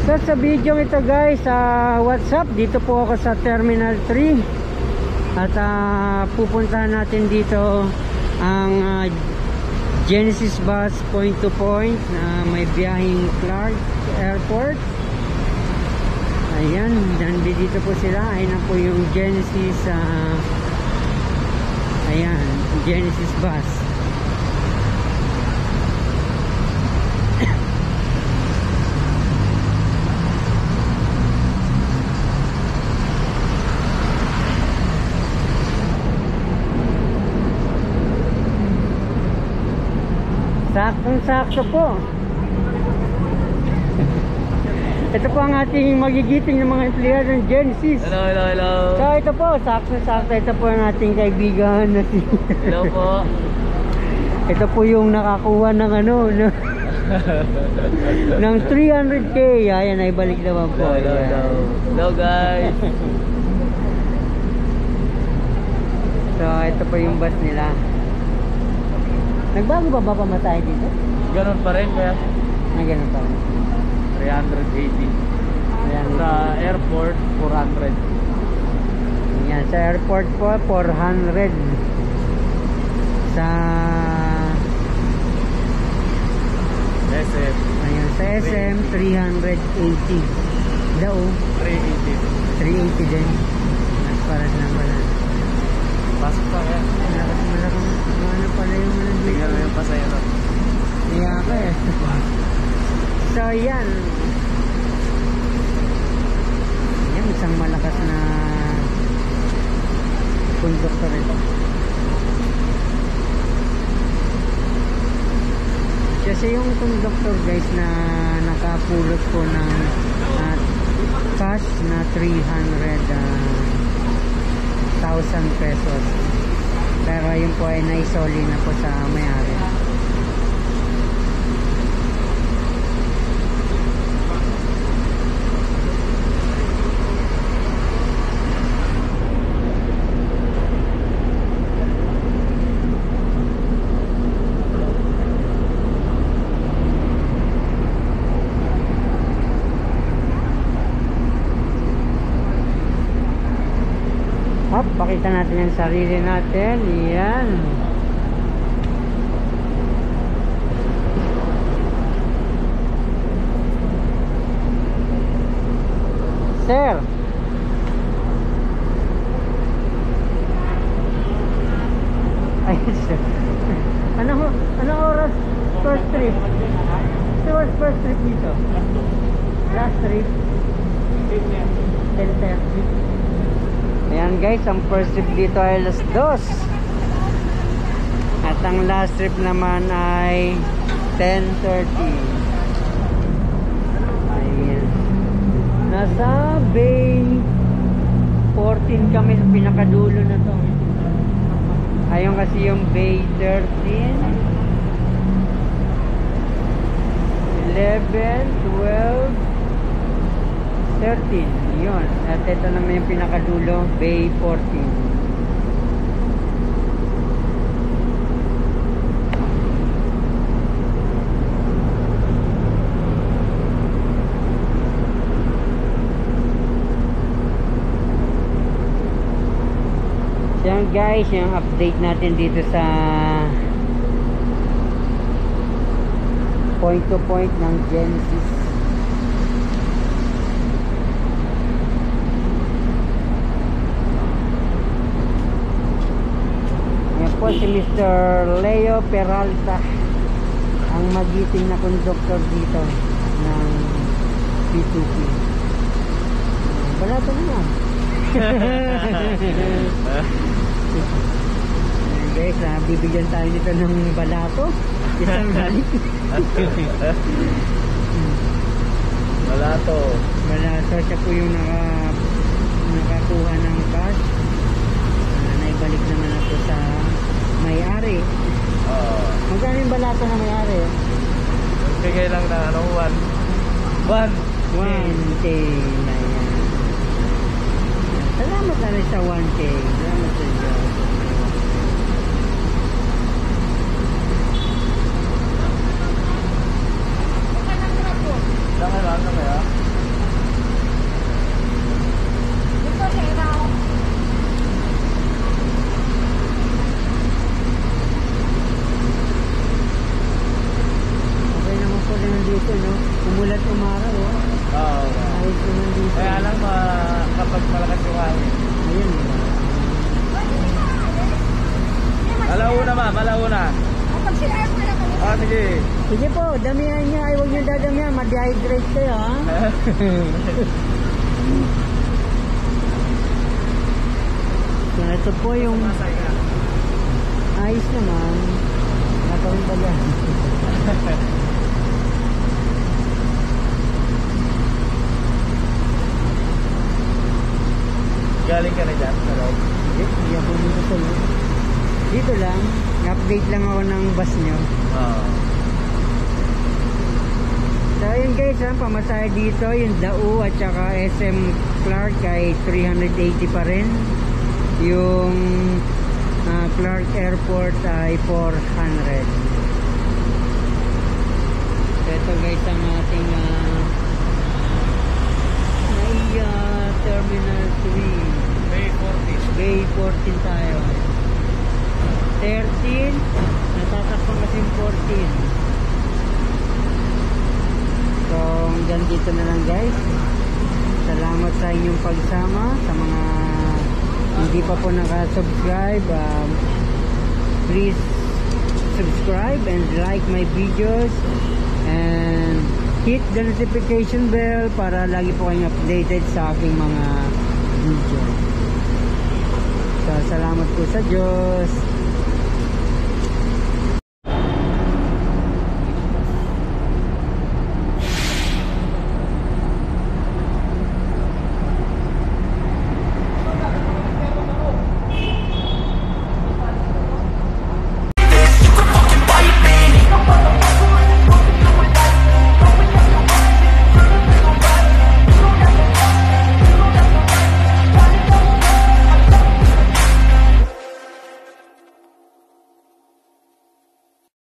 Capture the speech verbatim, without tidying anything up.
So sa video ito guys, uh, what's up? Dito po ako sa Terminal three. At uh, pupuntahan natin dito ang uh, Genesis Bus point to point na uh, may biyaheng Clark Airport. Ayan, nandito po sila. Ayan po yung Genesis uh, ayan, Genesis Bus. Saktong-sakto po. Ito po ang ating magigiting ng mga empleyado ng Genesis. Hello, hello, hello. So ito po, saktong-sakto. Ito po ang ating kaibigan na si... Hello po. Ito po yung nakakuha ng ano, no? ng three hundred K. Ayan, ay balik naman po. Hello, hello, hello. Hello guys. So ito po yung bus nila. Nagbago ba ba pamatay dito? Ganon pa rin kaya? Na ganun pa rin. three eighty. Ayan. Sa airport, four hundred. Yan, sa airport po, four hundred. Sa... S M. Ayan, sa S M, three eighty. Dao? three eighty. three eighty din. Mas paras na pala. Pasok pa kaya? Malakas, malakas. Ano pala yung ano dito? Tingnan mo yung pasaya no? Iya ka eh. So yan. Yan, isang malakas na conductor ito. Kasi yung conductor guys na nakapulot po ng uh, cash na three hundred thousand pesos. Pero yun po ay naisoli na po sa may-ari. Up, pakita natin yung sarili natin. Yan. Sir. Ay, sir. Ano, ano oras first trip? So what's first trip dito? Last trip? ten thirty. Ayan guys, ang first trip dito ay alas dos. At ang last trip naman ay ten thirty. Ayan. Nasa Bay fourteen kami sa pinakadulo na to. Ayun kasi yung Bay thirteen, eleven, twelve, thirteen. Yun. At ito naman yung pinakadulo, Bay fourteen. Yan guys, yung update natin dito sa point to point ng Genesis. Po si Mister Leo Peralta ang magiting na conductor dito ng P two P. Balato naman. Guys, ah, bibigyan tayo nito ng balato. Isang balik. Balato. Balato, siya po yung naka, nakakuha ng cash. Ah, naibalik naman nato sa may-ari. Oo. Magkano yung balato na may-ari? Bigay lang na ano, one. One. one K na yan. Salamat na rin sa one K. Salamat sa Diyos. Saan ka lang na kaya? araw. Oh. Oo. Ayos naman dito. Kaya lang ma kapag malakas yung hangin. Ayun. Alauna ma'am, alauna. Kapag sila ayaw na kami. Ah, sige. Sige po, damihan niya. Ay, huwag niyo dadamihan. Ma-dehydrate kayo, ha? So, ito po yung ayos naman. Nakawin ba yan? Galing ka na dyan sa loob. Hindi, hindi ako dito sa loob. Dito lang. Update lang ako ng bus nyo. Oo. So, yun guys, ha, pamasahe dito, yung D A U at saka S M Clark ay three eighty pa rin. Yung uh, Clark Airport ay four hundred. So, ito guys ang ating uh, Naiya Terminal three. May forty. Bay fourteen tayo. thirteen, natatakpan kasi yung fourteen. So, hanggang dito na lang guys. Salamat sa inyong pagsama. Sa mga hindi pa po naka-subscribe, um, please subscribe and like my videos and hit the notification bell para lagi po kayong updated sa aking mga video. So, salamat po sa Diyos.